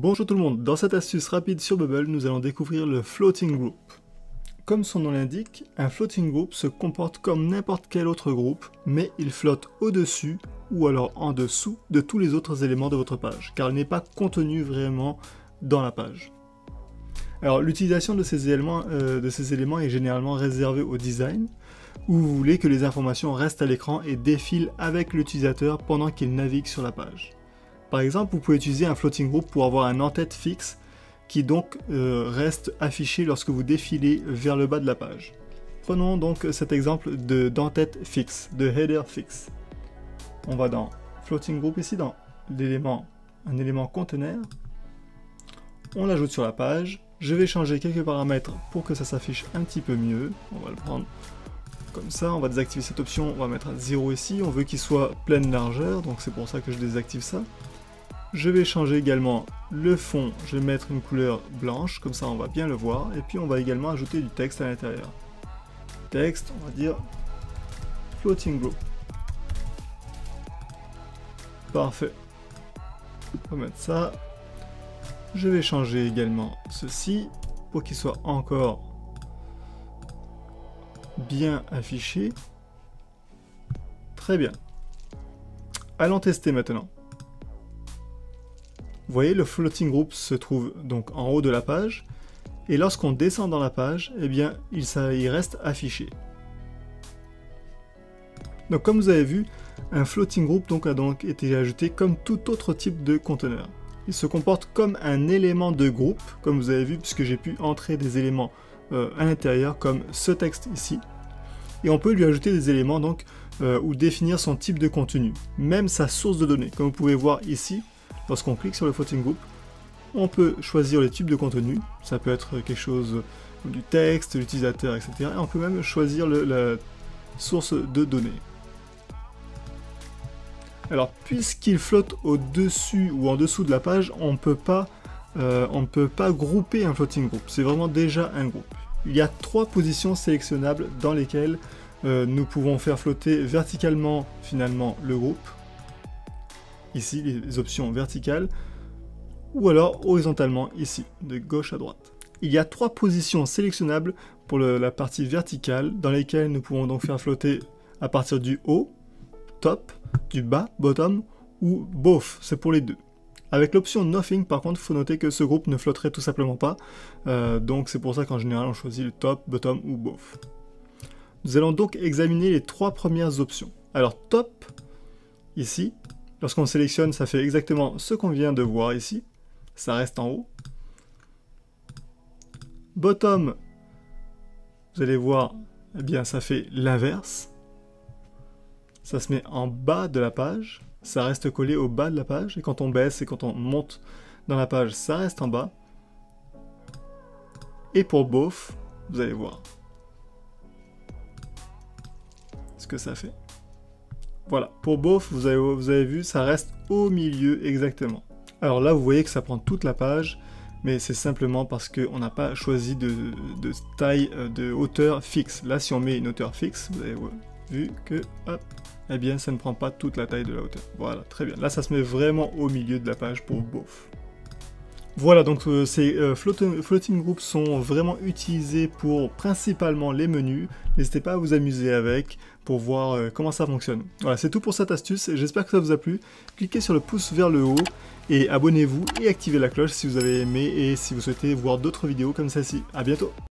Bonjour tout le monde, dans cette astuce rapide sur Bubble, nous allons découvrir le Floating Group. Comme son nom l'indique, un Floating Group se comporte comme n'importe quel autre groupe, mais il flotte au-dessus ou alors en dessous de tous les autres éléments de votre page, car il n'est pas contenu vraiment dans la page. Alors l'utilisation de ces éléments est généralement réservée au design, où vous voulez que les informations restent à l'écran et défilent avec l'utilisateur pendant qu'il navigue sur la page. Par exemple, vous pouvez utiliser un floating group pour avoir un en-tête fixe qui donc reste affiché lorsque vous défilez vers le bas de la page. Prenons donc cet exemple d'en-tête fixe, de header fixe. On va dans floating group ici, dans un élément conteneur. On l'ajoute sur la page. Je vais changer quelques paramètres pour que ça s'affiche un petit peu mieux. On va le prendre comme ça. On va désactiver cette option. On va mettre à 0 ici. On veut qu'il soit pleine largeur, donc c'est pour ça que je désactive ça. Je vais changer également le fond, je vais mettre une couleur blanche, comme ça on va bien le voir, et puis on va également ajouter du texte à l'intérieur. Texte, on va dire Floating Group. Parfait. On va mettre ça. Je vais changer également ceci, pour qu'il soit encore bien affiché. Très bien. Allons tester maintenant. Vous voyez, le floating group se trouve donc en haut de la page, et lorsqu'on descend dans la page, eh bien, il reste affiché. Donc comme vous avez vu, un floating group a donc été ajouté comme tout autre type de conteneur. Il se comporte comme un élément de groupe, comme vous avez vu, puisque j'ai pu entrer des éléments à l'intérieur, comme ce texte ici, et on peut lui ajouter des éléments donc, ou définir son type de contenu, même sa source de données, comme vous pouvez voir ici. Lorsqu'on clique sur le floating group, on peut choisir le type de contenu, ça peut être quelque chose du texte, l'utilisateur, etc. Et on peut même choisir la source de données. Alors, puisqu'il flotte au-dessus ou en dessous de la page, on ne peut pas grouper un floating group, c'est vraiment déjà un groupe. Il y a 3 positions sélectionnables dans lesquelles nous pouvons faire flotter verticalement finalement le groupe. Ici, les options verticales, ou alors horizontalement, ici, de gauche à droite. Il y a 3 positions sélectionnables pour la partie verticale, dans lesquelles nous pouvons donc faire flotter à partir du haut, top, du bas, bottom, ou both, c'est pour les deux. Avec l'option nothing, par contre, il faut noter que ce groupe ne flotterait tout simplement pas, donc c'est pour ça qu'en général, on choisit le top, bottom ou both. Nous allons donc examiner les 3 premières options. Alors, top, ici, lorsqu'on sélectionne, ça fait exactement ce qu'on vient de voir ici. Ça reste en haut. Bottom, vous allez voir, eh bien, ça fait l'inverse. Ça se met en bas de la page. Ça reste collé au bas de la page. Et quand on baisse et quand on monte dans la page, ça reste en bas. Et pour both, vous allez voir ce que ça fait. Voilà, pour both, vous avez vu, ça reste au milieu exactement. Alors là, vous voyez que ça prend toute la page, mais c'est simplement parce qu'on n'a pas choisi de taille, de hauteur fixe. Là, si on met une hauteur fixe, vous avez vu que, hop, eh bien, ça ne prend pas toute la taille de la hauteur. Voilà, très bien. Là, ça se met vraiment au milieu de la page pour both. Voilà, donc ces floating groups sont vraiment utilisés pour principalement les menus. N'hésitez pas à vous amuser avec pour voir comment ça fonctionne. Voilà, c'est tout pour cette astuce. J'espère que ça vous a plu. Cliquez sur le pouce vers le haut et abonnez-vous et activez la cloche si vous avez aimé et si vous souhaitez voir d'autres vidéos comme celle-ci. À bientôt!